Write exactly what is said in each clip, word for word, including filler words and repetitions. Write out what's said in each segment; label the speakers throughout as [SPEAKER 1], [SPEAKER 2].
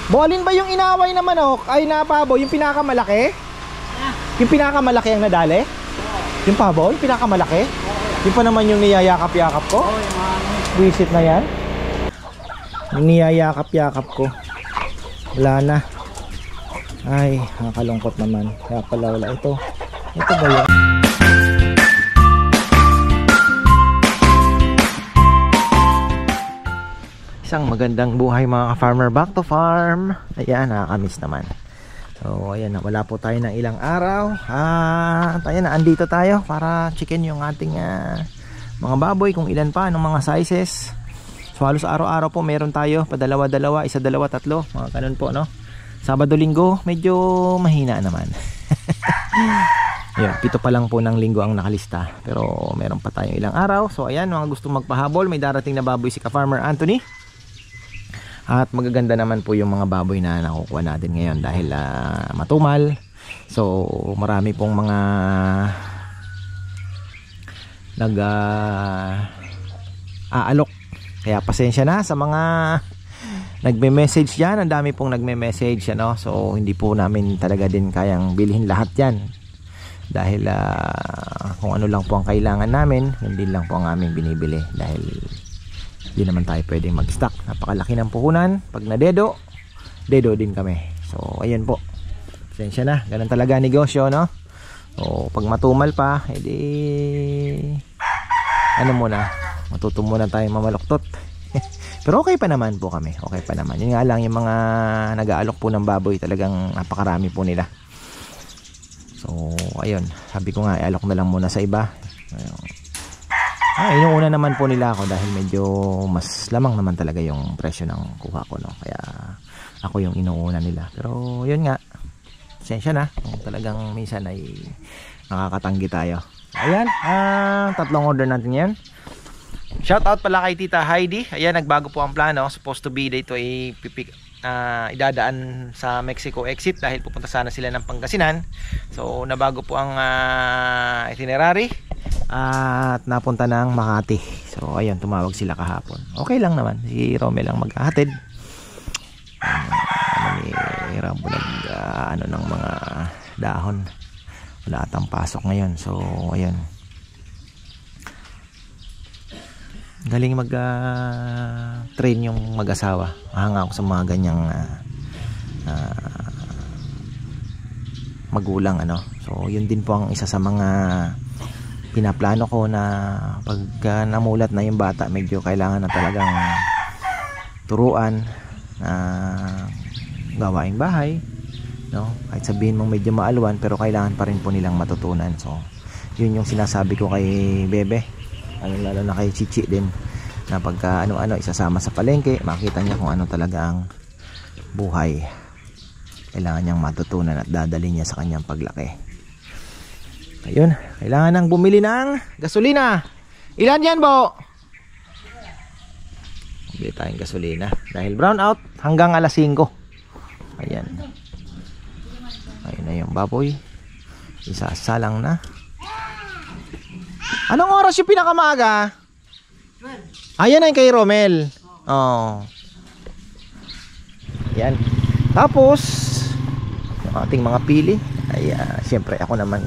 [SPEAKER 1] Bolin ba yung inaway na manok ay na pabo, yung pinakamalaki?
[SPEAKER 2] Ah.
[SPEAKER 1] Yung pinakamalaki ang nadali?
[SPEAKER 2] Oo.
[SPEAKER 1] Yung pabo, yung pinakamalaki?
[SPEAKER 2] Oo.
[SPEAKER 1] Yung pa naman yung niyayakap-yakap ko?
[SPEAKER 2] Oo, yung mga ano.
[SPEAKER 1] Visit na yan. Yung niyayakap-yakap ko. Wala na. Ay, nakakalungkot naman. Kaya pala wala ito. Ito ba yun? Isang magandang buhay mga ka-farmer, back to farm. Ayan, nakakamiss naman. So ayan, wala po tayo ng ilang araw. At ayan, andito tayo para chicken yung ating uh, mga baboy, kung ilan pa, anong mga sizes. So halos araw-araw po meron tayo, padalawa-dalawa, isa, dalawa, tatlo, mga ganun po, no? Sabado, linggo, medyo mahina naman. Ayan, pito pa lang po ng linggo ang nakalista, pero meron pa tayong ilang araw. So ayan, mga gusto magpahabol, may darating na baboy si ka-farmer Anthony. At magaganda naman po yung mga baboy na nakukuha natin ngayon dahil uh, matumal. So marami pong mga nag uh, aalok. Kaya pasensya na sa mga nagme-message dyan. Ang dami pong nagme-message, ano? So hindi po namin talaga din kayang bilhin lahat yan. Dahil uh, kung ano lang po ang kailangan namin, hindi lang po ang aming binibili. Dahil hindi naman tayo pwedeng mag-stock. Napakalaki ng puhunan. Pag na-dedo, dedo din kami. So ayan po, pasensya na, ganun talaga negosyo, no? So pag matumal pa, edi ano muna, matuto muna tayo mamaluktot. Pero okay pa naman po kami. Okay pa naman. Yun nga lang, yung mga nag-aalok po ng baboy, talagang napakarami po nila. So ayun, sabi ko nga, ialok na lang muna sa iba. Ayun. Ah, inuuna naman po nila ako dahil medyo mas lamang naman talaga yung presyo ng kuha ko, no? Kaya ako yung inuuna nila. Pero yun nga, pasensya na kung talagang minsan ay nakakatanggi tayo. Ayan, ah, tatlong order natin yan. Shout out pala kay Tita Heidi. Ayan, nagbago po ang plano. Supposed to be dito ay pipik, uh, idadaan sa Mexico exit dahil pupunta sana sila ng Pangasinan. So nabago po ang uh, itinerary at napunta ng Makati. So ayun, tumawag sila kahapon. Okay lang naman, si Romel lang maghahatid. um, ano ni Rambo nag uh, ano ng mga dahon. Wala atang pasok ngayon. So ayun, galing mag uh, train yung mag-asawa. Mahanga ako sa mga ganyang uh, uh, magulang, ano. So yun din po ang isa sa mga pinaplano ko, na pag uh, namulat na yung bata, medyo kailangan na talagang turuan na uh, gawaing bahay, no? Kahit sabihin mong medyo maalwan, pero kailangan pa rin po nilang matutunan. So yun yung sinasabi ko kay Bebe, ano, lalo na kay Chichi din, na pagka ano-ano isasama sa palengke, makita niya kung ano talaga ang buhay. Kailangan niyang matutunan at dadalhin niya sa kanyang paglaki. Ayun, kailangan nang bumili ng gasolina. Ilan yan, Bo? Bili tayong gasolina dahil brown out hanggang alas singko. Ayan. Ayun na yung baboy. Isasalang na. Anong oras yung pinakamaaga? Ayan na yung kay Romel. Oh. Yan. Tapos yung ating mga pili ay uh, siyempre ako naman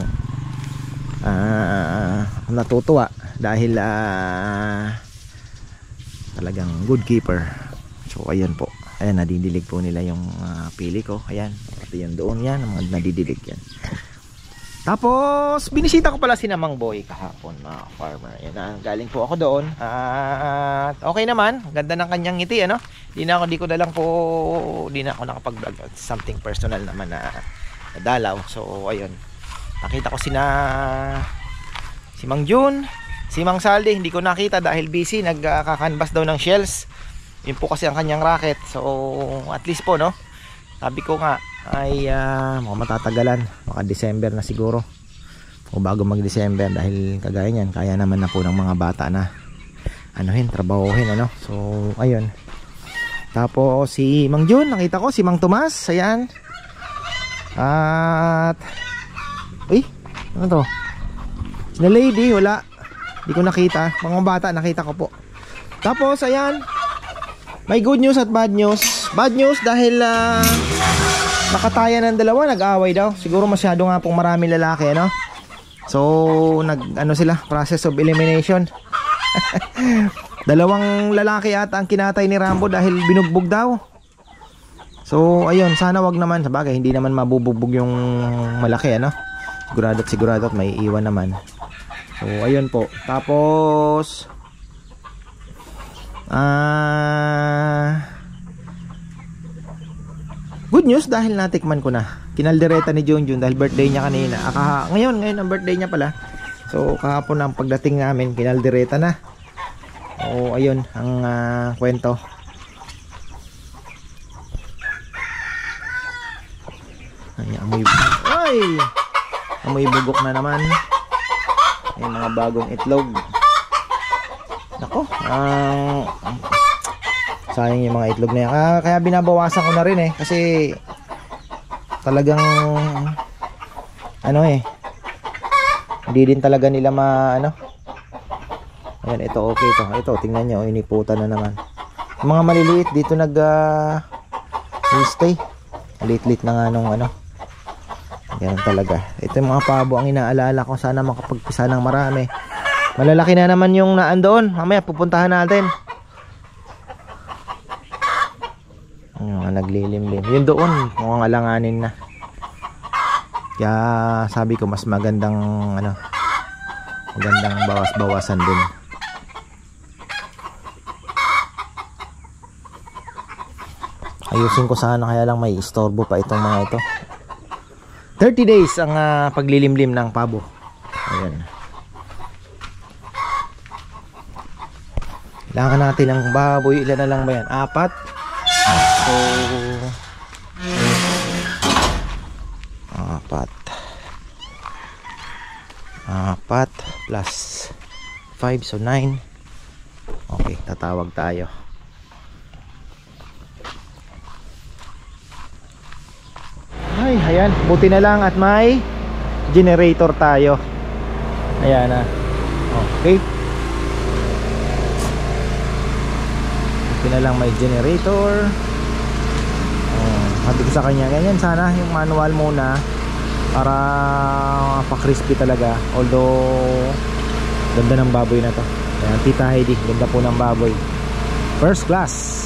[SPEAKER 1] uh, natutuwa dahil uh, talagang good keeper. So ayan po, ayan, nadidilig po nila yung uh, pili ko. Ayan, pati yung doon yan, mga nadidilig yan. Tapos binisita ko pala si Namang Boy kahapon, mga farmer. Ayan, uh, galing po ako doon at uh, okay naman, ganda ng kanyang ngiti, ano. Di na ako, di ko na lang po, di na ako nakapag-vlog, something personal naman na dalaw. So ayun, nakita ko sina si Mang Jun, si Mang Saldi, hindi ko nakita dahil busy, nagkakanvas daw ng shells. Yun po kasi ang kanyang racket. So at least po, no, sabi ko nga ay uh, mukhang matatagalan, baka December na siguro o bago mag December, dahil kagaya niyan kaya naman na po ng mga bata na anuhin, trabahuhin, ano. So ayun. Tapos si Mang Jun, nakita ko si Mang Tomas, ayan. At uy, ano to? Si lady, wala. Hindi ko nakita. Mga bata nakita ko po. Tapos ayan, May good news at bad news. Bad news dahil uh, nakataya ng dalawa, nag-away daw. Siguro masyado nga pong marami lalaki, ano? So, nag ano sila, process of elimination. Dalawang lalaki ata ang kinatay ni Rambo dahil binugbog daw. So, ayun, sana wag naman. Sabagay, hindi naman mabubugbog yung malaki, ano? Sigurado at sigurado at may iwan naman. So, ayun po. Tapos, ah... Uh, good news dahil natikman ko na. Kinaldereta ni Junjun dahil birthday niya kanina. Aka, ngayon, ngayon ang birthday niya pala. So kahapon ang pagdating namin, kinaldereta na. O ayun ang uh, kwento. Ay, amoy, ay, amoy bugok na naman. Ay, mga bagong itlog. Nako, ang uh, sayang yung mga itlog na yan. Kaya, kaya binabawasan ko na rin eh. Kasi talagang ano eh, hindi din talaga nila ma ano. Ayan, ito okay to. Ito, tingnan nyo, iniputan na naman. Yung mga maliliit dito nag uh, stay. Lit-lit na nga nung ano. Ganun talaga. Ito yung mga pabo ang inaalala ko. Sana makapagpisa ng marami. Malalaki na naman yung naan doon. Mamaya pupuntahan natin. Yung naglilimlim. Yun doon, mukhang alanganin na. Kaya sabi ko mas magandang ano, magandang bawas-bawasan din. Ayusin ko sana, kaya lang may istorbo pa itong mga ito. thirty days ang uh, paglilimlim ng pabo. Ayan. Kailangan natin ng baboy. Ilan na lang ba yan? Apat. So apat apat plus five, so nine. Okay, tatawag tayo. Ay, ayan, buti na lang at may generator tayo. Ayan na. Okay, buti na lang may generator. Sabi ko sa kanya, ganyan sana yung manual muna para pa-crispy talaga. Although ganda ng baboy na to. Ayan, Tita Heidi, ganda po ng baboy. First class.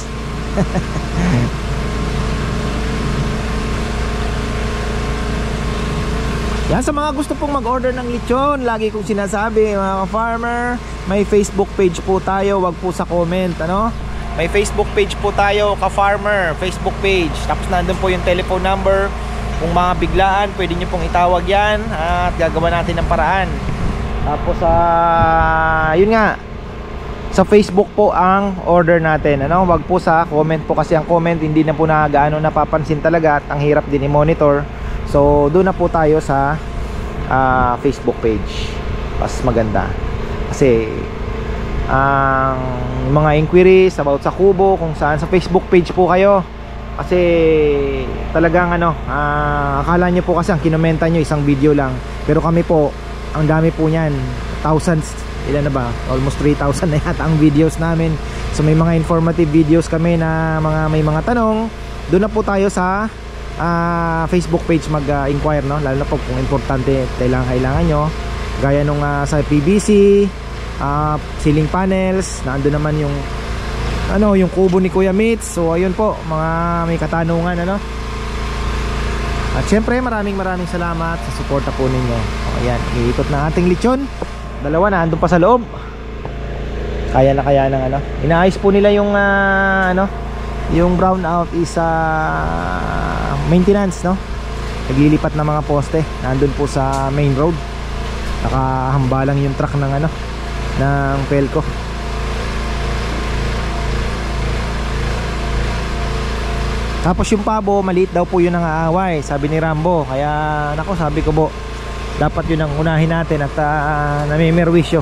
[SPEAKER 1] Yan, sa mga gusto pong mag-order ng lechon, lagi kong sinasabi mga farmer, may Facebook page po tayo, wag po sa comment, ano? May Facebook page po tayo, Ka-Farmer Facebook page. Tapos nandun po yung telephone number. Kung mga biglaan, pwede nyo pong itawag yan at gagawa natin ng paraan. Tapos uh, yun nga, sa Facebook po ang order natin, ano? Wag po sa comment po, kasi ang comment hindi na po na gaano napapansin talaga at ang hirap din i-monitor. So doon na po tayo sa uh, Facebook page. Mas maganda. Kasi ang uh, mga inquiries about sa kubo, kung saan sa Facebook page po kayo. Kasi talagang ano, uh, akala nyo po kasi ang kinomenta nyo isang video lang, pero kami po, ang dami po nyan, thousands, ilan na ba? Almost three thousand na yata ang videos namin. So may mga informative videos kami na mga may mga tanong. Doon na po tayo sa uh, Facebook page mag-inquire, uh, no? Lalo na po kung importante kailangan kailangan nyo, gaya nung uh, sa P V C, uh, ceiling panels, nando naman yung ano, yung kubo ni Kuya Mitz. So ayun po, mga may katanungan, ano. At syempre maraming maraming salamat sa suporta po ninyo. O, ayan, iikot na ating lechon. Dalawa na andun pa sa loob. Kaya na kaya ng ano. Inaayos po nila yung uh, ano, yung brown out is uh, maintenance, no. Naglilipat ng mga poste. Nandun po sa main road. Nakahamba lang yung truck ng ano, ng Pelco. Tapos yung pabo, maliit daw po yun ang aaway, sabi ni Rambo. Kaya nako, sabi ko po, dapat yun ang unahin natin at uh, namimerwisyo.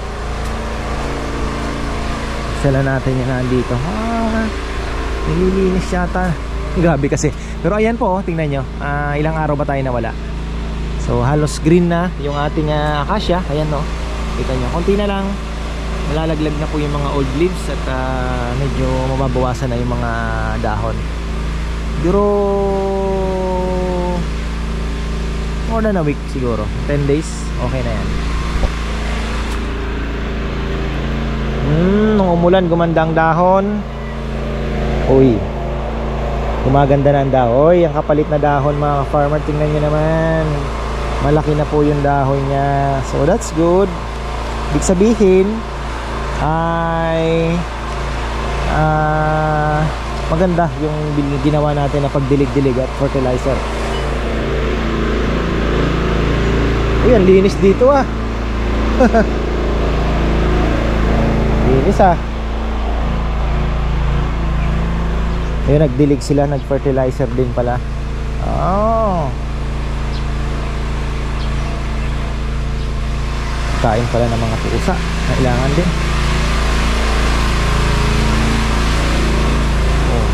[SPEAKER 1] Sala natin yung nandito. Ah, nililinis yata. Grabe kasi. Pero ayan po, oh, tingnan nyo, uh, ilang araw ba tayo nawala. So halos green na yung ating uh, akasya. Ayan, no, kita nyo, konti na lang. Nalalaglag na po yung mga old leaves at uh, medyo mababawasan na yung mga dahon. Pero more than a week siguro, ten days, okay na yan. Hmm, nung umulan gumanda ang dahon. Uy, gumaganda na ang dahon. Uy, ang kapalit na dahon mga farmer, tingnan nyo naman. Malaki na po yung dahon niya. So that's good. Ibig sabihin ay uh, maganda yung ginawa natin na pagdilig-dilig at fertilizer. Uy, ang linis dito ah. Linis ah. Ayun, nagdilig sila, nag-fertilizer din pala. Oh, kain pala ng mga pusa. Kailangan din. Oh.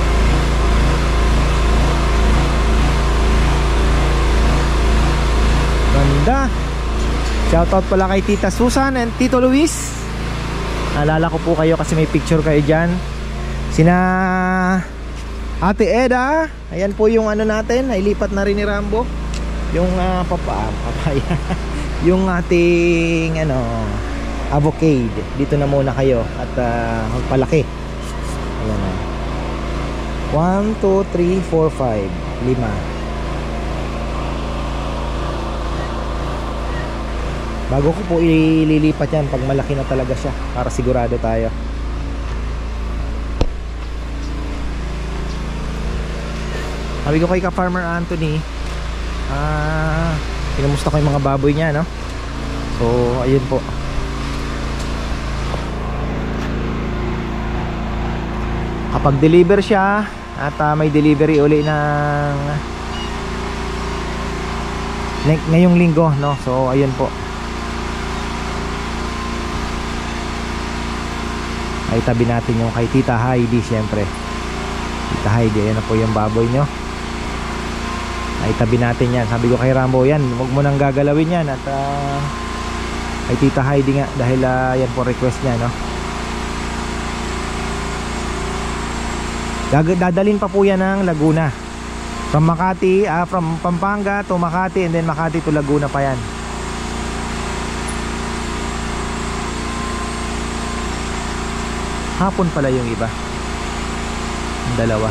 [SPEAKER 1] Ganda. Shoutout pala kay Tita Susan and Tito Luis. Naalala ko po kayo kasi may picture kayo dyan. Sina Ate Eda. Ayan po yung ano natin. Nailipat na rin ni Rambo. Yung uh, papa, papaya. Yung ating ano, avocado. Dito na muna kayo at uh, magpalaki. Ayan na. one, two, three, four, five. Lima. Bago ko po ililipat yan pag malaki na talaga siya, para sigurado tayo. Sabi ko kay ka-Farmer Anthony, ah, kinamusta ko yung mga baboy niya, no? So, ayun po. Kapag deliver siya at uh, may delivery uli ng ngayong linggo, no? So, ayun po. Ay tabi natin yung kay Tita Heidi, syempre. Tita Heidi, ayan na po yung baboy nyo. Ay tabi natin yan. Sabi ko kay Rambo, yan, huwag mo nang gagalawin yan. At uh, kay Tita Heidi nga, dahil uh, yan po request niya, no? Dadalhin pa po yan ng Laguna. From Makati, uh, from Pampanga to Makati, and then Makati to Laguna pa yan. Hapon pala yung iba. Yung dalawa.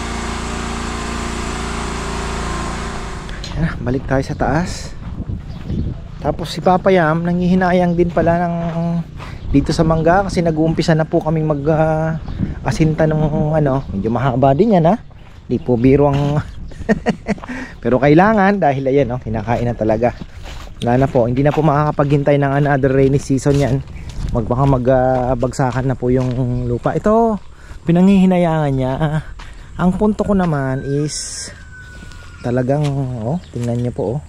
[SPEAKER 1] Ah, balik tayo sa taas. Tapos si Papa Yam nanghihinayang din pala ng dito sa mangga kasi nag-uumpisa na po kaming mag uh, asinta ng ano, medyo mahaba din yan ha. Di po biro ang pero kailangan dahil ayan oh, kinakain na talaga. Wala na po, hindi na po makakapaghintay ng another rainy season yan. Magbaka magbagsakan uh, na po yung lupa. Ito, pinanghihinayangan niya. Uh, ang punto ko naman is talagang, oh, tingnan niyo po, oh.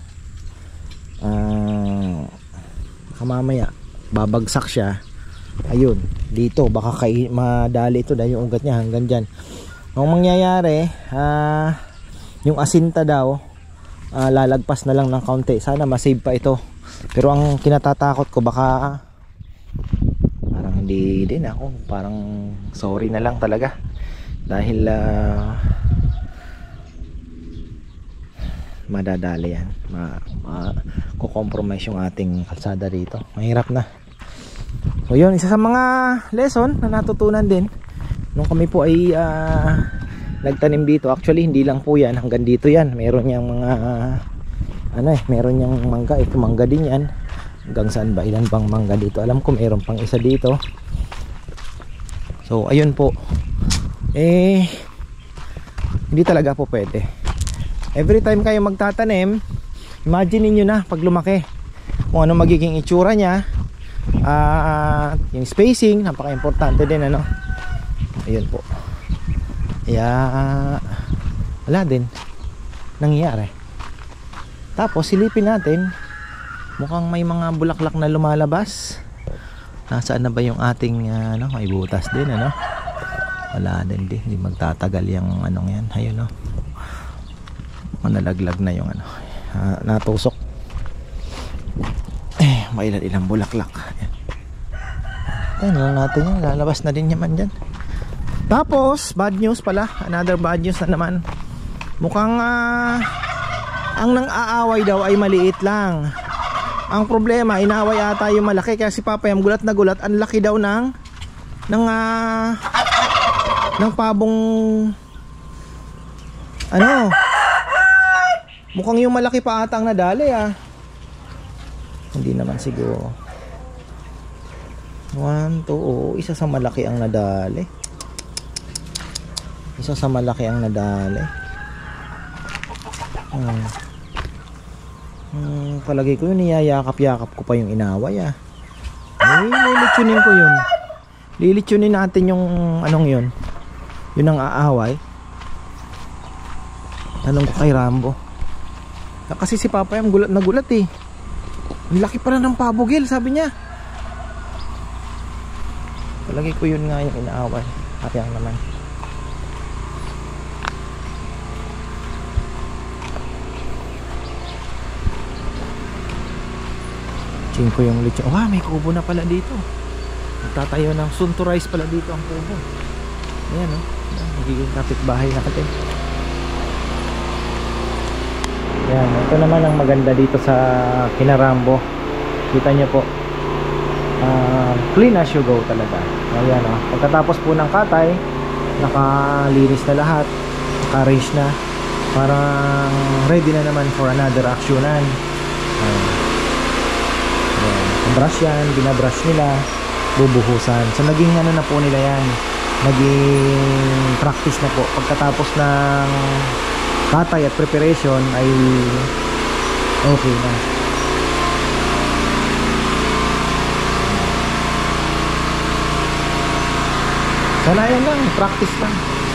[SPEAKER 1] Uh, kamamaya, babagsak siya. Ayun, dito, baka kay, madali ito dahil yung ugat niya hanggang dyan. Ang mangyayari, uh, yung asinta daw, uh, lalagpas na lang ng kaunti. Sana masave pa ito. Pero ang kinatatakot ko, baka parang hindi din ako, parang sorry na lang talaga dahil uh, madadali yan, ma, ma kukompromise yung ating kalsada rito. Mahirap na. So yun, isa sa mga lesson na natutunan din nung kami po ay uh, nagtanim dito. Actually hindi lang po yan, hanggang dito yan, meron yang mga uh, ano eh, meron yang mangga. Ito mangga din yan. Hanggang saan ba? Ilan bang mangga dito? Alam ko mayroon pang isa dito. So ayun po, eh hindi talaga po pwede. Every time kayo magtatanim, imagine niyo na pag lumaki kung ano magiging itsura niya. Uh, yung spacing, napaka-importante din, ano. Ayun po. Kaya wala din nangyayari. Tapos silipin natin, mukhang may mga bulaklak na lumalabas. Nasaan na ba yung ating uh, ano, may butas din, ano? Wala din din, hindi magtatagal yung anong yan. Ayun, no. Manalaglag na yung ano, uh, natusok. Eh, may ilan ilang bulaklak. Ayan. Ayan lang natin yan. Lalabas na din naman dyan. Tapos, bad news pala. Another bad news na naman. Mukhang uh, ang nang aaway daw ay maliit lang. Ang problema, inaaway ata yung malaki. Kaya si Papa Yam gulat na gulat. Ang laki daw ng ng, uh, ng pabong ano, mukhang yung malaki pa ata ang nadali ah. Hindi naman siguro. One, two, oh, isa sa malaki ang nadali. Isa sa malaki ang nadali. Hmm. Hmm, palagay ko yun, niyayakap-yakap ko pa yung inaway ah. Ay, lilitsunin ko yun. Lilitsunin natin yung anong yun. Yun ang aaway. Tanong ko kay Rambo. Kasi si Papa Yam gulat na gulat eh. Ang laki pala ng pabugil, sabi niya. Palagi ko yun nga yung inaaway. Kapiyang naman. Ching ko yung lechon. Oh, may kubo na pala dito. Nagtatayo ng sunturized pala dito ang kubo. Ayan oh. Magiging kapitbahay natin. Yan, ito naman ang maganda dito sa Kinarambo. Kita nyo po, uh, clean as you go talaga. Ayan o, pagkatapos po ng katay, nakalinis na lahat, naka-arrange na, parang ready na naman for another actionan. Ayan, brush yan, binabrush nila, bubuhusan. So naging ano na po nila yan, naging practice na po. Pagkatapos ng katay at preparation ay okay na. Sanayan lang, practice lang.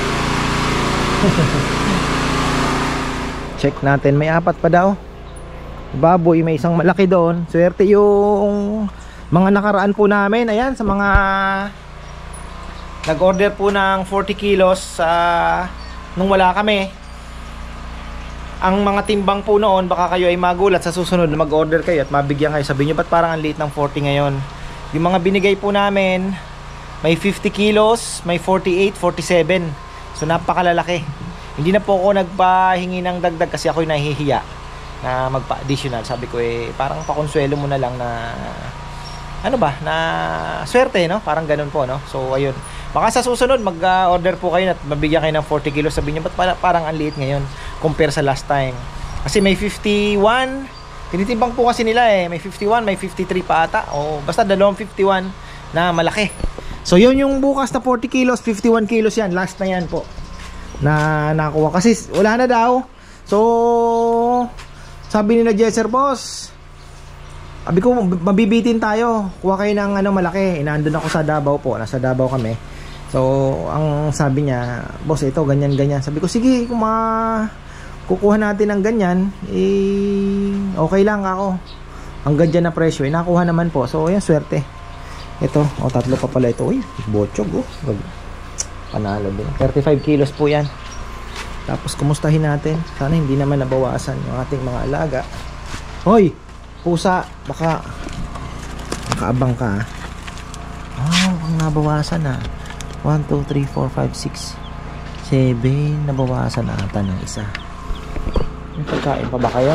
[SPEAKER 1] Check natin, may apat pa daw. Baboy, may isang malaki doon. Swerte yung mga nakaraan po namin. Ayan, sa mga nag-order po ng forty kilos sa nung wala kami. Ang mga timbang po noon, baka kayo ay magulat sa susunod na mag-order kayo at mabigyan kayo. Sabi nyo, ba't parang ang liit ng forty ngayon? Yung mga binigay po namin, may fifty kilos, may forty-eight, forty-seven. So napakalalaki. Hindi na po ako nagpahingi ng dagdag kasi ako'y nahihiya na magpa-additional. Sabi ko eh, parang pakonsuelo mo na lang na ano ba, na swerte, no? Parang ganun po, no? So ayun, baka sa susunod mag-order po kayo at mabigyan kayo ng forty kilos. Sabi nyo, ba't parang ang liit ngayon compare sa last time? Kasi may fifty-one, tinitimbang po kasi nila eh, may fifty-one, may fifty-three pa ata, o basta dalawang fifty-one na malaki. So yun yung bukas na forty kilos, fifty-one kilos yan, last na yan po na nakuha kasi wala na daw. So sabi nila Jesser, boss, sabi ko mabibitin tayo, kuha kayo ng ano malaki. Inaandun ako sa Davao po, nasa Davao kami. So ang sabi niya, boss ito ganyan ganyan. Sabi ko sige, kung ma kukuha natin ng ganyan eh okay lang ako. Ang ganda na presyo, eh, nakuha naman po. So ayan, swerte. Ito, o oh, tatlo pa pala ito. Uy, bochog oh. Panalo din. thirty-five kilos po yan. Tapos kumustahin natin. Sana hindi naman nabawasan yung ating mga alaga. Hoy, pusa, baka nakaabang ka. Oh, ang nabawasan na. one, two, three, four, five, six, seven. Nabawasan na ata ng isa. May pagkain pa ba kayo?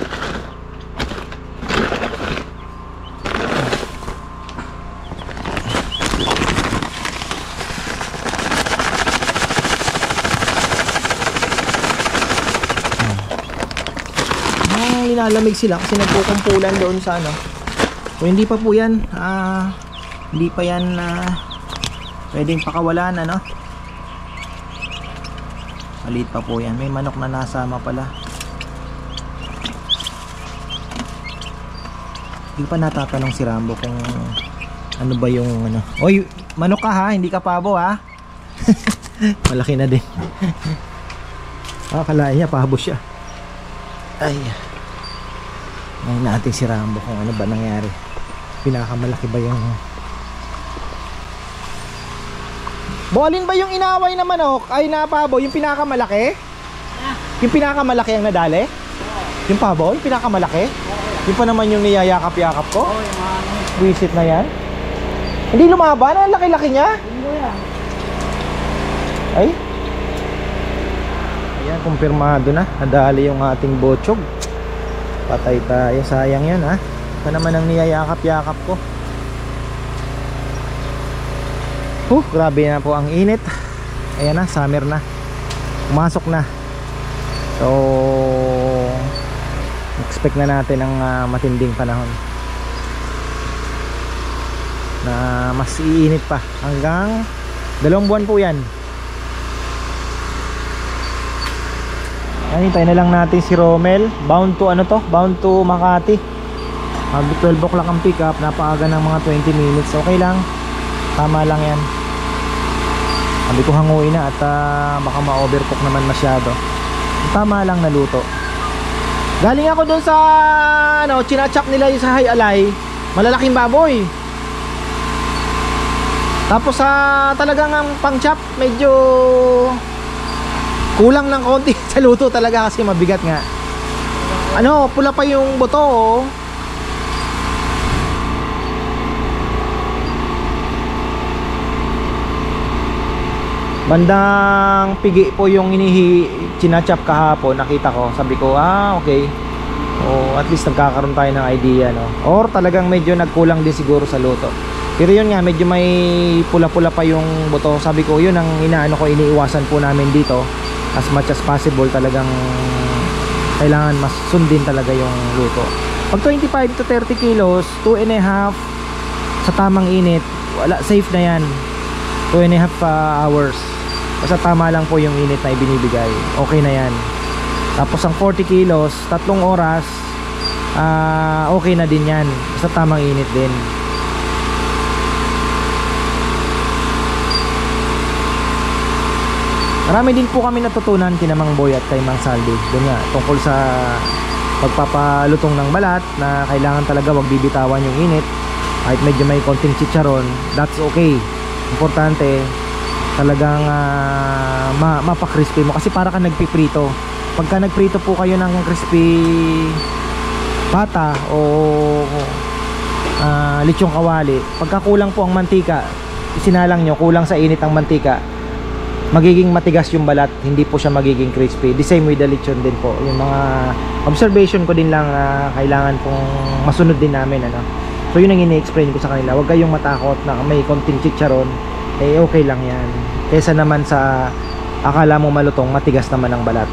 [SPEAKER 1] Nilalamig sila kasi nagkukumpulan doon sa ano. So hindi pa po yan ah, hindi pa yan ah, pwedeng pakawalan ano. Maliit pa po yan. May manok na nasama pala. Hindi pa natatanong si Rambo kung ano ba yung ano. Oy, manok ka ha, hindi ka pabo ha. Malaki na din. Akalain niya pabo siya. Ay, ngayon natin si Rambo kung ano ba nangyari. Pinakamalaki ba yung Bolin ba yung inaway na manok ay na pabo? Yung pinakamalaki? Ah. Yung pinakamalaki ang nadali? Oo. Yung pabo? Yung pinakamalaki? Oo. Yung pa naman yung niyayakap-yakap ko? Oo, yung mga visit na yan? Hindi lumaba na, ang laki-laki niya.
[SPEAKER 2] Linggo yan.
[SPEAKER 1] Ay. Ayan, kumpirmado na. Nadali yung ating botsog. Patay tayo, sayang yan ha. Ito naman ang niyayakap-yakap ko. Huh, grabe na po ang init. Ayan na, summer na. Pumasok na. So expect na natin ang uh, matinding panahon na mas iinit pa hanggang dalawang buwan po yan. Hintayin na lang natin si Romel. Bound to ano to? Bound to Makati. Mag twelve o'clock ang pick up. Napaaga ng mga twenty minutes. Okay lang. Tama lang yan. Sabi ko hanguin na at uh, baka ma-overcook naman masyado. Tama lang na luto. Galing ako dun sa ano, chinachap nila yung sa Hayalay. Malalaking baboy. Tapos sa uh, talagang ang pang-chop medyo kulang ng konti sa luto talaga kasi mabigat nga. Ano, pula pa yung buto oh. Bandang pigi po yung inihi chinachap kahapon, nakita ko. Sabi ko, ah okay. O at least nagkakaroon tayo ng idea, no? Or talagang medyo nagkulang din siguro sa luto. Pero yun nga, medyo may pula-pula pa yung buto. Sabi ko, yun ang inaano ko, iniiwasan po namin dito. As much as possible, talagang kailangan mas sundin talaga yung luto. Pag twenty-five to thirty kilos, two and a half sa tamang init, wala, safe na yan. Two and a half uh, hours. Basta tama lang po yung init na ibinibigay. Okay na yan. Tapos ang forty kilos, tatlong oras, uh, okay na din yan. Basta tamang init din. Marami din po kami natutunan kina Mang Boy at kay Mang Saldi. Doon nga, tungkol sa pagpapalutong ng balat na kailangan talaga wag bibitawan yung init. Kahit medyo may konting chicharon, that's okay. Importante talagang uh, ma mapa-crispy mo kasi para ka nagpiprito. Pagka nagprito po kayo ng crispy pata o uh, lechong kawali, pagka kulang po ang mantika, isinalang nyo, kulang sa init ang mantika, magiging matigas yung balat, hindi po siya magiging crispy. The same with the lechon din po. Yung mga observation ko din lang na uh, kailangan pong masunod din namin, ano. So yun ang ini-explain ko sa kanila. Huwag kayong matakot na may konting chicharon, eh okay lang yan. Kesa naman sa akala mo malutong, matigas naman ang balat.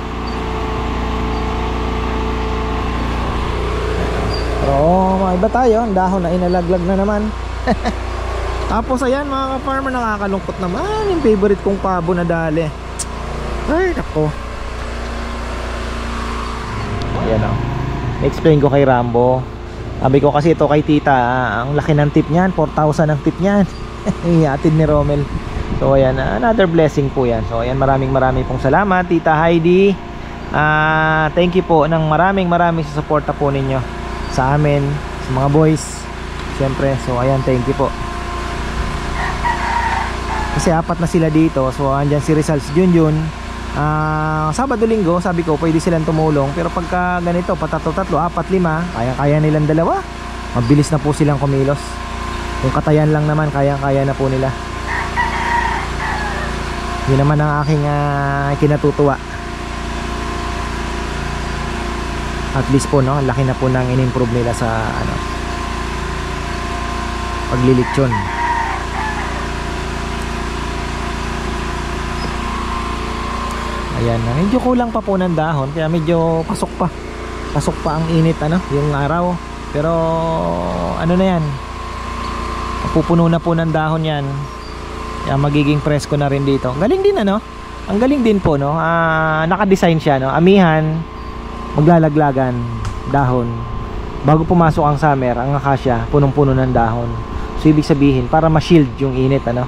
[SPEAKER 1] Pero mga iba tayo, ang dahon na inalaglag na naman. Tapos ayan mga ka-farmer, nakakalungkot naman yung favorite kong pabo na dali. Ay nako. Ayan o, explain ko kay Rambo. Sabi ko kasi ito kay tita, ang laki ng tip niyan, four thousand ang tip niyan. Iatid ni Romel. So ayan, another blessing po yan. So ayan, maraming maraming pong salamat Tita Heidi. uh, Thank you po ng maraming maraming sa suporta po ninyo sa amin, sa mga boys siyempre. So ayan, thank you po. Kasi apat na sila dito. So andyan si Rizal, si Junjun. uh, Sabado linggo sabi ko pwede silang tumulong. Pero pagka ganito, patatlo-tatlo, apat, lima, kaya-kaya nilang dalawa. Mabilis na po silang kumilos. Yung katayan lang naman, kaya-kaya na po nila. Yun naman ang aking uh, kinatutuwa. At least po, no, laki na po nang in-improve nila sa ano, paglilitsyon. Ayan, medyo kulang pa po ng dahon, kaya medyo pasok pa. Pasok pa ang init, ano, yung araw. Pero ano na yan, pupuno na po ng dahon yan. Kaya magiging presko na rin dito. Galing din, ano? Ang galing din po, no? Uh, naka-design siya, no? Amihan, maglalaglagan, dahon. Bago pumasok ang summer, ang akasya, punong-puno ng dahon. So ibig sabihin, para ma-shield yung init, ano?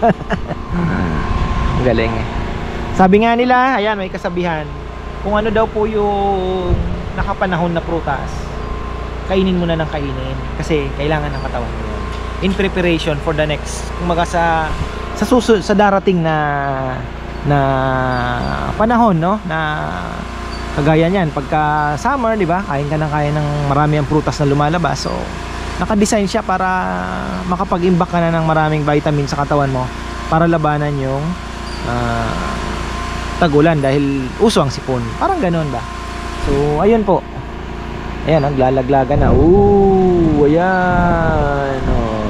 [SPEAKER 1] Galing eh. Sabi nga nila, ayan, may kasabihan, kung ano daw po yung nakapanahon na prutas, kainin mo na ng kainin. Kasi kailangan ng katawan mo yun. In preparation for the next, kumaga sa sa susunod, sa darating na na panahon, no, na kagaya niyan pagka summer, di ba, kain ka ng kain ng marami ang prutas na lumalabas. So naka-design siya para makapag-imbak ka na ng maraming vitamin sa katawan mo para labanan yung uh, tag-ulan dahil uso ang sipon. Parang ganoon ba? So ayun po. Ayan, naglalaglagan na. Ooh, ayan. Oh.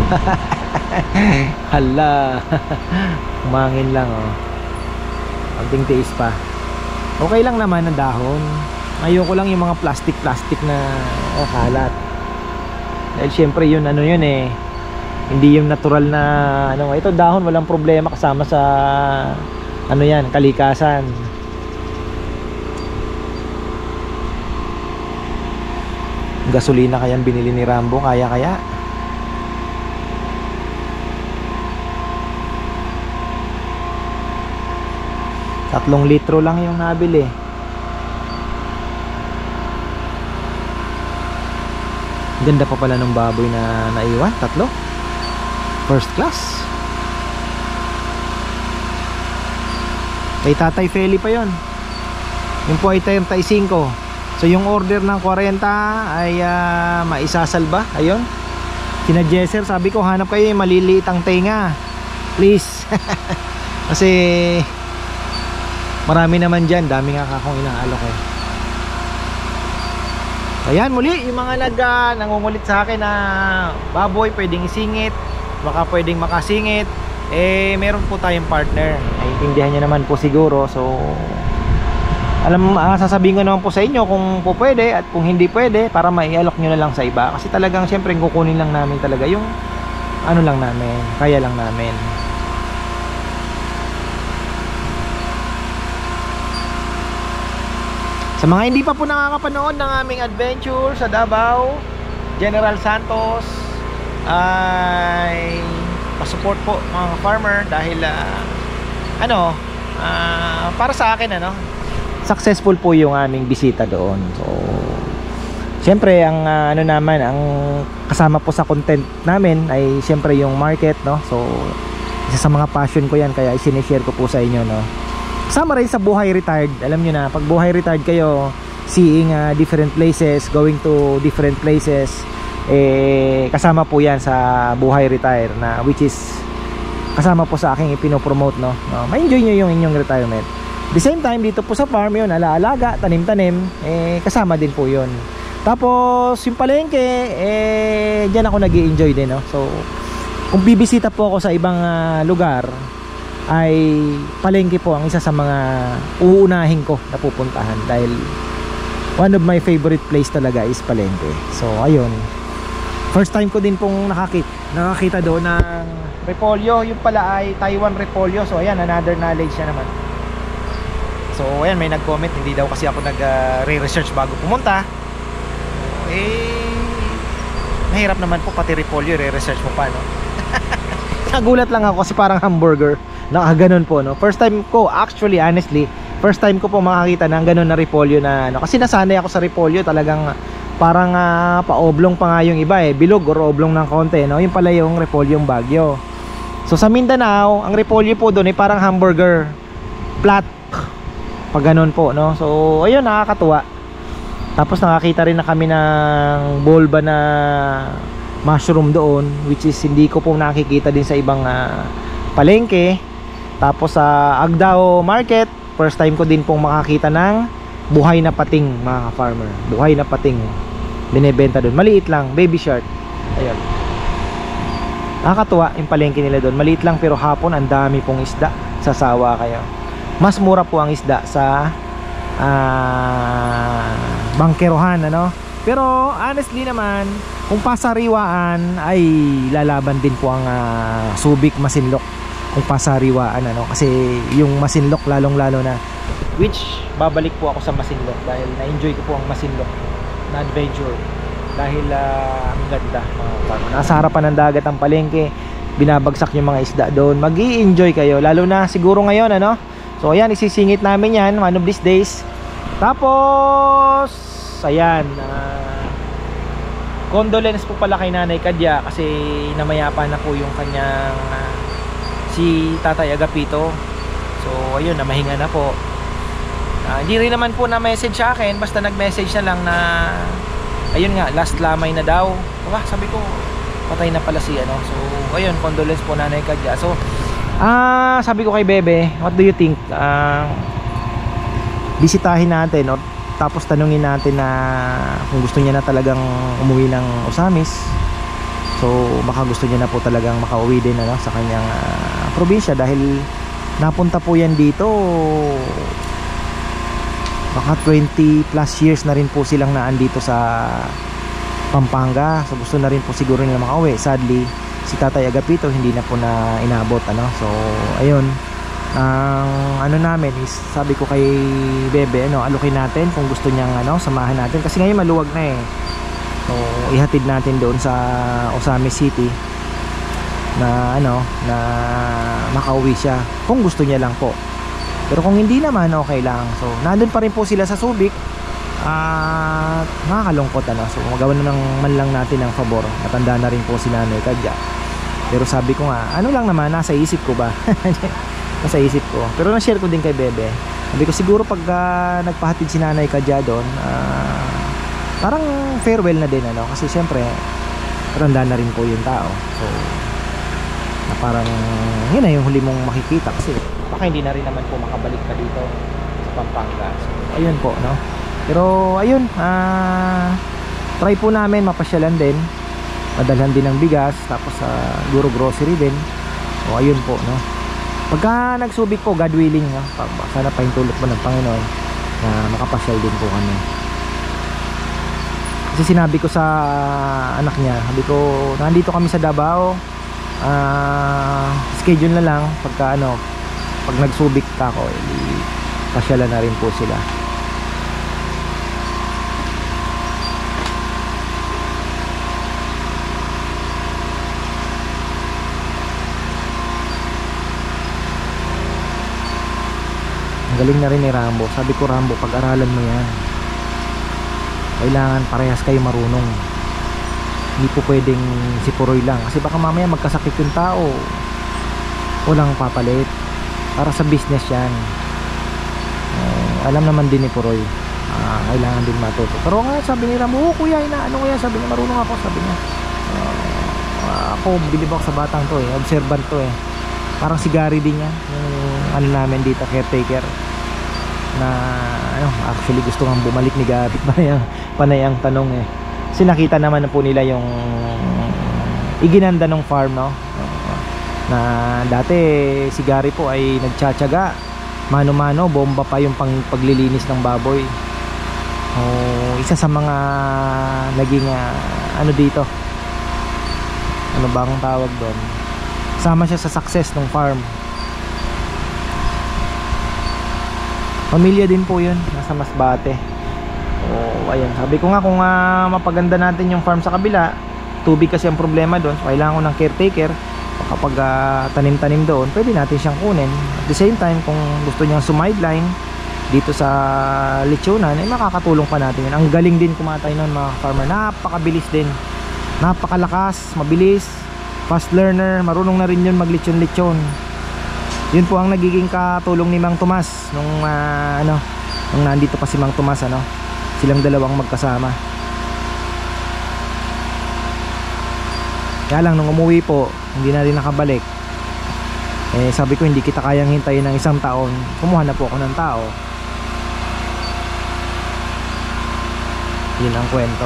[SPEAKER 1] Hala. Umangin lang oh. Pagting tiis pa. Okay lang naman ang dahon. Ayoko lang yung mga plastic-plastic na oh, kalat. Dahil syempre yun ano yun eh. Hindi yung natural na ano, ito dahon walang problema kasama sa ano yan, kalikasan. Gasolina kayang binili ni Rambo, kaya kaya tatlong litro lang yung nabili. Ganda pa pala ng baboy na naiwan, tatlo, first class. Kay Tatay Feli pa yon. Yung po ay thirty-five. So yung order ng forty ay uh, maisasalba. Ayun. Kina Jesser, sabi ko hanap kayo yung maliliit ang tenga, please. Kasi marami naman dyan. Dami nga kakong inaalok eh. Ayan muli yung mga nag, uh, nangungulit sa akin na baboy pwedeng isingit, baka pwedeng makasingit. Eh meron po tayong partner. Naiintindihan nyo naman po siguro. So alam, uh, sasabihin ko naman po sa inyo kung po pwede at kung hindi pwede para maialok nyo na lang sa iba. Kasi talagang syempre kukunin lang namin talaga yung ano lang namin, kaya lang namin. Sa mga hindi pa po nakakapanood ng aming adventure sa Davao, General Santos, ay pa-support po mga farmer dahil uh, ano, uh, para sa akin ano, successful po yung aming bisita doon. So syempre ang uh, ano naman, ang kasama po sa content namin ay syempre yung market, no. So isa sa mga passion ko yan, kaya i-share ko po sa inyo, no. Kasama rin sa buhay retired. Alam nyo na, pag buhay retired kayo, seeing uh, different places, going to different places, eh kasama po yan sa buhay retire, na which is kasama po sa aking ipinopromote, no. No, ma-enjoy nyo yung inyong retirement. The same time dito po sa farm yun, alaalaga, tanim-tanim, eh kasama din po yun. Tapos yung palengke, eh dyan ako nag-i-enjoy din, no. So kung bibisita po ako sa ibang uh, lugar, ay palengke po ang isa sa mga uunahin ko na pupuntahan, dahil one of my favorite place talaga is palengke. So ayun, first time ko din pong nakakita, nakakita doon ng repolyo. Yung pala ay Taiwan repolyo. So ayan, another knowledge na naman. So ayan, may nag-comment, hindi daw kasi ako nag-re-research bago pumunta. Eh mahirap naman po, pati repolyo re-research mo pa, no. Nagulat lang ako kasi parang hamburger, nakaganon po, no. First time ko, actually, honestly, first time ko po makakita ng ganon na repolyo na ano, kasi nasanay ako sa repolyo, talagang parang uh, pa-oblong pa nga yung iba eh, bilog or oblong ng konti, no. Yung pala yung repolyong Baguio. So sa Mindanao, ang repolyo po doon ay parang hamburger, flat, pag ganon po, no. So ayun, nakakatuwa. Tapos nakakita rin na kami ng bolba na mushroom doon, which is hindi ko po nakikita din sa ibang uh, palengke. Tapos sa uh, Agdao Market, first time ko din pong makakita ng buhay na pating, mga farmer. Buhay na pating binebenta doon. Maliit lang, baby shark. Ayun. Nakakatuwa yung palengke nila doon. Maliit lang pero hapon ang dami pong isda. Sasawa kayo. Mas mura po ang isda sa uh, bangkerohan, ano. Pero honestly naman, kung pasariwaan ay lalaban din po ang uh, Subic, Masinloc. Kung pasariwaan, ano, kasi yung Masinloc lalong lalo na, which babalik po ako sa Masinloc dahil na-enjoy ko po ang Masinloc na adventure. Dahil uh, ang ganda, mga farmer. Nasa harapan ng dagat ang palengke, binabagsak yung mga isda doon. Mag-i-enjoy kayo, lalo na siguro ngayon, ano. So ayan, isisingit namin yan one of these days. Tapos ayan, uh, condolence po pala kay Nanay Kadya kasi namayapa na po yung kanyang uh, si Tatay Agapito. So ayun, namahinga na po. uh, Hindi rin naman po na message sa akin, basta nag-message na lang na ayun nga, last lamay na daw. Diba? Sabi ko, patay na pala si ano. So ayun, condolence po Nanay Kadya. So ah sabi ko kay Bebe, what do you think? Ah bisitahin natin, no? Tapos tanungin natin na kung gusto niya na talagang umuwi ng Osamis. So baka gusto niya na po talagang makauwi din, ano, sa kanyang uh, probinsya, dahil napunta po yan dito baka twenty plus years na rin po silang naandito sa Pampanga. So gusto na rin po siguro nila makauwi. Sadly, si Tatay Agapito hindi na po na inabot, ano. So ayun, ang ano namin is, sabi ko kay Bebe, ano, alukin natin kung gusto niyang ano, samahan natin, kasi ngayon maluwag na eh. So ihatid natin doon sa Osamis City na ano, na makauwi siya kung gusto niya lang po. Pero kung hindi naman, okay lang. So nandun pa rin po sila sa Subic at nakakalungkot, ano. So magawa na ng man lang natin ng favor. Matanda na rin po si Nanay Kadya. Pero sabi ko nga, ano lang naman, nasa isip ko ba? Nasa isip ko. Pero na-share ko din kay Bebe. Sabi ko siguro pag uh, nagpahatid si Nanay Kadya doon, uh, parang farewell na din, ano. Kasi syempre matanda na rin po yung tao. So na parang yun na yung huli mong makikita, kasi baka hindi na rin naman po makabalik pa dito sa Pampanga. So ayun po, no. Pero ayun, uh, try po namin mapasyalan din, madalhan din ng bigas, tapos sa uh, guro grocery din. So ayun po, no. Pagka nagsubik po, God willing, no? Sana pahintulot mo ng Panginoon na makapasyal din po kami. Kasi sinabi ko sa anak niya, sabi ko, nandito kami sa Davao, uh, schedule na lang pagka ano, pag nagsubik ka ko, eh, pasyalan na rin po sila. Galing na rin ni Rambo. Sabi ko, Rambo, pag-aralan mo yan. Kailangan parehas kayo marunong. Hindi po pwedeng si Puroy lang, kasi baka mamaya magkasakit yung tao, walang papalit. Para sa business yan. eh, Alam naman din ni Puroy, uh, kailangan din matuto. Pero nga sabi ni Rambo, oh kuya, ina, ano kaya? Sabi niya, marunong ako. Sabi niya, uh, ako, bilib ako sa batang to eh. Observant to eh. Parang si Gary din yan, yung ano namin dito, caretaker, na ano, actually gusto kang bumalik ni Gary. Panayang, panayang tanong eh. Kasi nakita naman na po nila yung iginanda ng farm, no? Uh, na dati si Gary po ay nagtsatsaga, mano-mano, bomba pa yung pang, paglilinis ng baboy. Oh, isa sa mga naging uh, ano dito, ano bang tawag doon, sama siya sa success ng farm. Pamilya din po yun, nasa Masbate. O ayun, sabi ko nga, kung uh, mapaganda natin yung farm sa kabila, tubig kasi ang problema doon, so kailangan ko ng caretaker. Kapag uh, tanim-tanim doon, pwede natin siyang kunin. At the same time, kung gusto niyang sumideline dito sa lechonan, eh makakatulong pa natin yun. Ang galing din kumatay nun mga farmer, napakabilis din, napakalakas, mabilis, fast learner, marunong na rin yun maglechon-lechon. Yun po ang nagiging katulong ni Mang Tomas nung uh, ano, nung nandito pa si Mang Tomas, ano, silang dalawang magkasama. Kaya lang nung umuwi po, hindi na rin nakabalik. Eh sabi ko, hindi kita kayang hintayin ng isang taon, kumuha na po ako ng tao. Yun ang kwento.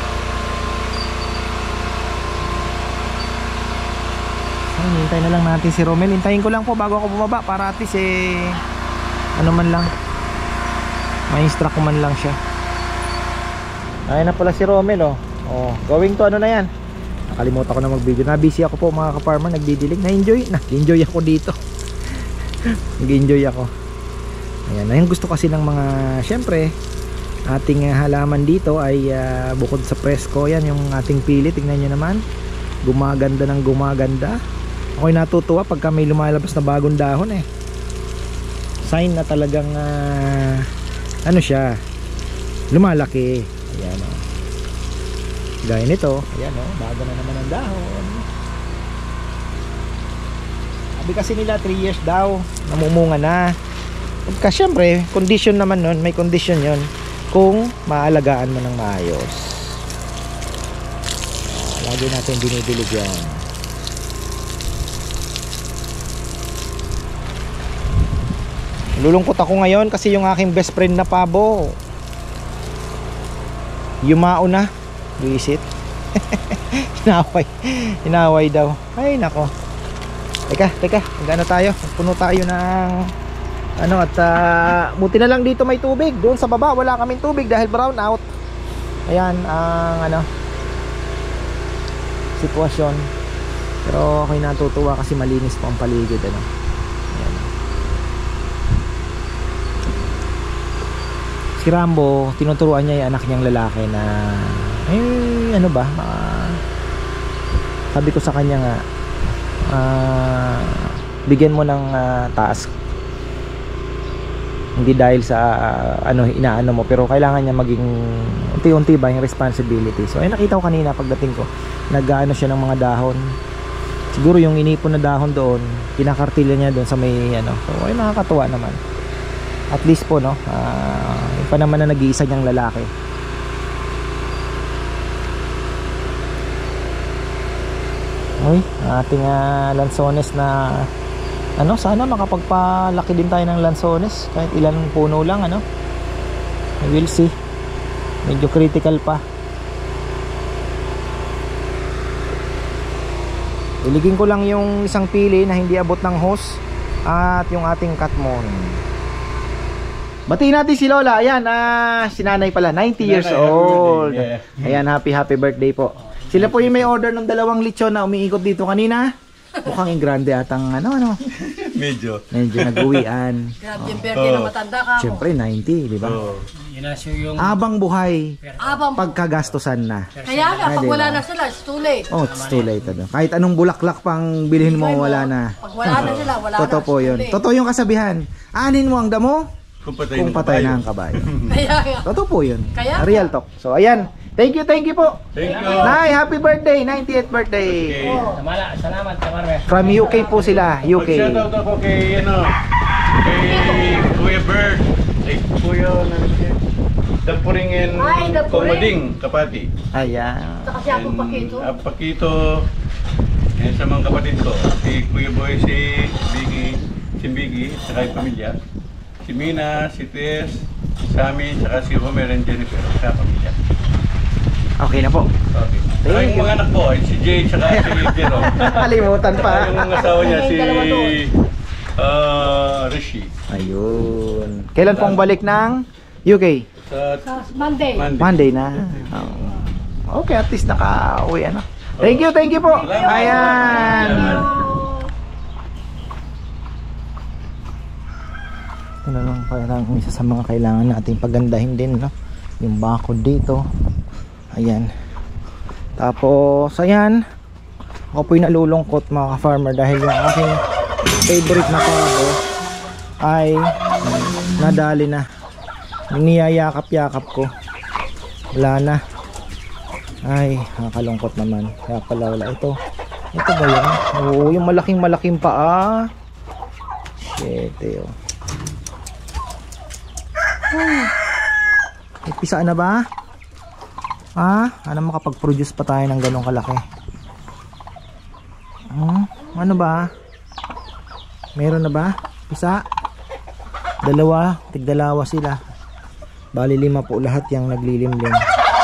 [SPEAKER 1] Hintayin na lang natin si Romel. Hintayin ko lang po bago ako bumaba, para at least eh ano man lang, ma-instruct ko man lang siya. Ayun na pala si Romel, oh. Oh, going to ano na yan. Nakalimutan ko na mag-video. Na-busy ako po mga ka-farmer, nagdidilig. Na-enjoy, na-enjoy ako dito. Nag-enjoy ako. Ayan, na yung gusto kasi ng mga, syempre, ating halaman dito ay uh, bukod sa presko, yan yung ating pili. Tingnan nyo naman, gumaganda ng gumaganda. Ako'y natutuwa pagka may lumalabas na bagong dahon eh. Sign na talagang uh, ano siya, lumalaki. Ayan, oh. Gaya nito, ayan, oh, bago na naman ang dahon. Sabi kasi nila three years daw namumunga na. Pagka syempre condition naman nun, may condition yon kung maalagaan mo ng maayos. Lagi natin binibilig yan. Lulungkot ako ngayon kasi yung aking best friend na pabo yumao na. Visit. Hinaway. Hinaway daw. Ay nako. Teka, teka. Magano tayo? Puno tayo ng ano at uh, buti na lang dito may tubig. Doon sa baba wala kaming tubig dahil brown out. Ayan ang ano sitwasyon. Pero ako'y natutuwa kasi malinis po ang paligid ano. Ayan. Si Rambo, tinuturuan niya yung anak niyang lalaki na eh ano ba? Uh, sabi ko sa kanya nga uh, bigyan mo ng uh, task. Hindi dahil sa uh, ano inaano mo pero kailangan niya maging unti-unti ba yung responsibility. So ay nakita ko kanina pagdating ko, nag-aano siya ng mga dahon. Siguro yung inipon na dahon doon, kinakartilya niya doon sa may ano. So ay nakakatuwa naman. At least po no, uh, yung pa naman na nag-iisa niyang lalaki. Uy, ating uh, lansones na ano, sana makapagpalaki din tayo ng lansones kahit ilang puno lang ano. We'll see. Medyo critical pa. Iligin ko lang yung isang pili na hindi abot ng hose at yung ating catmon. Batiin natin si Lola. Ayan, ah, si nanay pala, ninety years old. Ayan, happy happy birthday po. Sila po yung may order ng dalawang lechon na umiikot dito kanina. Mukhang ingrande atang ano ano. Medyo. Medyo nag-uwian.
[SPEAKER 2] Grabe yung birthday na matanda ka mo.
[SPEAKER 1] Siyempre ninety, di ba?
[SPEAKER 3] Yung...
[SPEAKER 1] Abang buhay,
[SPEAKER 2] Abang
[SPEAKER 1] pagkagastusan na.
[SPEAKER 2] Kaya nga, pag
[SPEAKER 1] diba?
[SPEAKER 2] wala na sila, it's too late.
[SPEAKER 1] Oh, it's too late. Ano. Kahit anong bulaklak pang bilhin mo, wala na.
[SPEAKER 2] Pag wala na sila, wala na.
[SPEAKER 1] Totoo po yun. Totoo yung kasabihan. Anin mo ang damo
[SPEAKER 4] Kung patay,
[SPEAKER 1] kung patay na ang kabayo.
[SPEAKER 2] Kaya nga.
[SPEAKER 1] Totoo po yun.
[SPEAKER 2] Kaya
[SPEAKER 1] Real talk. So, ayan. Thank you, thank you po.
[SPEAKER 4] Thank you.
[SPEAKER 1] Nay, happy birthday, ninetieth birthday.
[SPEAKER 4] Okay.
[SPEAKER 3] Samala, salamat sa Marve.
[SPEAKER 1] From U K po sila, U K.
[SPEAKER 4] Mag-shoutout ako kay, ano, kay Kuya Bert, kay Kuya, Dapuringin,
[SPEAKER 2] Ay, Dapuring.
[SPEAKER 4] Kumading, Kapati.
[SPEAKER 1] Ayan.
[SPEAKER 2] Saka siya akong pakito.
[SPEAKER 4] And, uh, Pakito, and sa mga kapatid ko, si Kuya Boy, si Biggie, si Biggie, saka yung pamilya. Si Mina, si Tess, Sammy, saka si Homer and Jennifer, sa pamilya.
[SPEAKER 1] Okay na po.
[SPEAKER 4] Okay. Saka
[SPEAKER 1] Thank
[SPEAKER 4] yung
[SPEAKER 1] you.
[SPEAKER 4] mga anak ko, ay si Jay, saka si Jerome.
[SPEAKER 1] Kalimutan
[SPEAKER 4] Saka
[SPEAKER 1] pa.
[SPEAKER 4] yung asawa niya, si uh, Rishi.
[SPEAKER 1] Ayun. Kailan pong balik ng U K?
[SPEAKER 4] Sa
[SPEAKER 2] Sa Monday.
[SPEAKER 4] Monday.
[SPEAKER 1] Monday na. Oh. Okay, at least naka-uwi ano. Thank you, thank you po. Ayan. Ito na lang parang isa sa mga kailangan natin pagandahin din, no? Yung bakod dito. Ayan. Tapos, ayan. Ako po'y nalulungkot mga ka-farmer dahil yung aking favorite na pabo ay nadali na. Niyayakap-yakap ko. Wala na. Ay, nakakalungkot naman. Kaya pala wala ito. Ito ba yun? Oo, yung malaking malaking paa. Shit, eh, oh. Hmm. May pisaan na ba? Ah, ano makapag-produce pa tayo ng ganong kalaki? Hmm, ano ba? Meron na ba? Pisa? Dalawa, tigdalawa sila. Bali lima po lahat yung naglilimlim.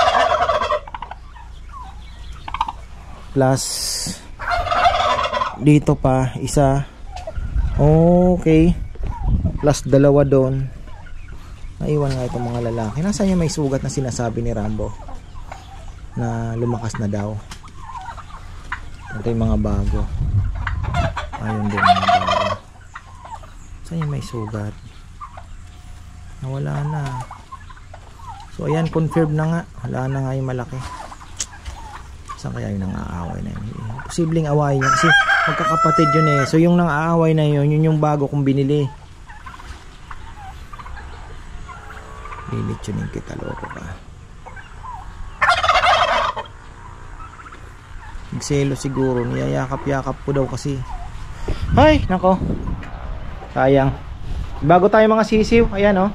[SPEAKER 1] Plus dito pa isa. Okay. Plus dalawa doon. Naiwan nga itong mga lalaki. Nasaan yung may sugat na sinasabi ni Rambo na lumakas na daw. Ito yung mga bago. Ayun din mga bago. Saan yung may sugat? Nawala na. So ayan, confirmed na nga. Wala na nga yung malaki. Saan kaya yung nang-aaway na yun? Posibleng awayin niya kasi magkakapatid yun eh. So yung nang-aaway na yun, yun yung bago kong binili. Lilitsunin kita, loko ka. Nagselo siguro, niyayakap-yakap po daw kasi. Ay, nako. Sayang. Bago tayo mga sisiw, ayan oh.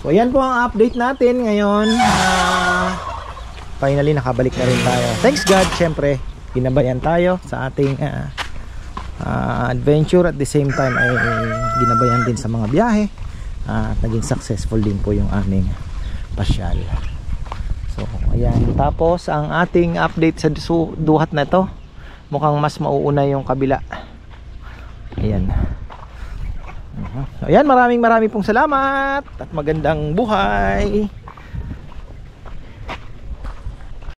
[SPEAKER 1] So ayan po ang update natin ngayon. Uh, finally nakabalik na rin tayo. Thanks God, syempre ginabayan tayo sa ating uh, uh, adventure. At the same time ay ginabayan din sa mga biyahe, uh, at naging successful din po yung aming pasyal. So ayan, tapos ang ating update sa duhat na to, mukhang mas mauuna yung kabila. Ayan. So, ayan, maraming maraming pong salamat at magandang buhay.